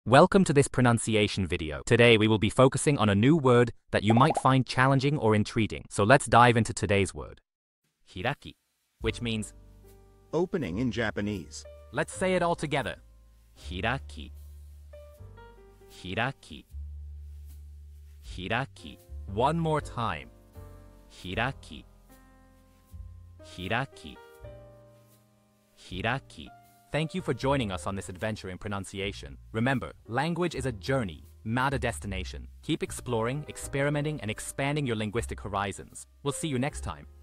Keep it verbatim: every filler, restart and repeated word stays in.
Welcome to this pronunciation video. Today we will be focusing on a new word that you might find challenging or intriguing. So let's dive into today's word. Hiraki, which means opening in Japanese. Let's say it all together. Hiraki. Hiraki. Hiraki. One more time. Hiraki. Hiraki. Hiraki. Thank you for joining us on this adventure in pronunciation. Remember, language is a journey, not a destination. Keep exploring, experimenting, and expanding your linguistic horizons. We'll see you next time.